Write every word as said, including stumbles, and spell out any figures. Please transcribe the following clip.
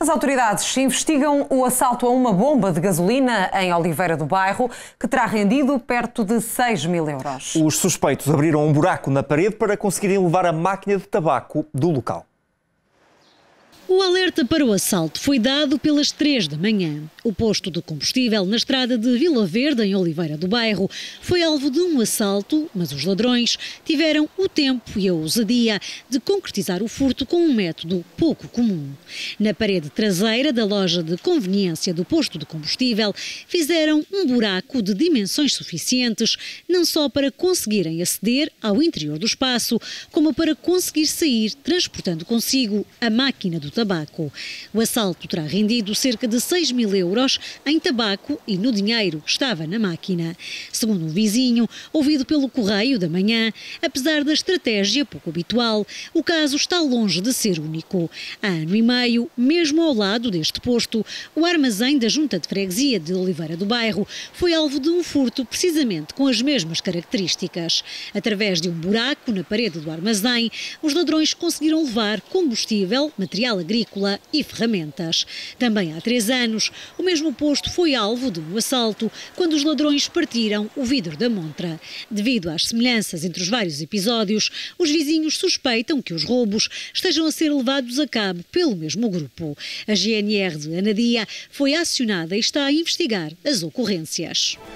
As autoridades investigam o assalto a uma bomba de gasolina em Oliveira do Bairro, que terá rendido perto de seis mil euros. Os suspeitos abriram um buraco na parede para conseguirem levar a máquina de tabaco do local. O alerta para o assalto foi dado pelas três da manhã. O posto de combustível na estrada de Vila Verde, em Oliveira do Bairro, foi alvo de um assalto, mas os ladrões tiveram o tempo e a ousadia de concretizar o furto com um método pouco comum. Na parede traseira da loja de conveniência do posto de combustível, fizeram um buraco de dimensões suficientes, não só para conseguirem aceder ao interior do espaço, como para conseguir sair transportando consigo a máquina do tabaco. O assalto terá rendido cerca de seis mil euros em tabaco e no dinheiro que estava na máquina. Segundo um vizinho, ouvido pelo Correio da Manhã, apesar da estratégia pouco habitual, o caso está longe de ser único. Há ano e meio, mesmo ao lado deste posto, o armazém da Junta de Freguesia de Oliveira do Bairro foi alvo de um furto precisamente com as mesmas características. Através de um buraco na parede do armazém, os ladrões conseguiram levar combustível, material agrícola e ferramentas. Também há três anos, o mesmo posto foi alvo de um assalto quando os ladrões partiram o vidro da montra. Devido às semelhanças entre os vários episódios, os vizinhos suspeitam que os roubos estejam a ser levados a cabo pelo mesmo grupo. A G N R de Anadia foi acionada e está a investigar as ocorrências.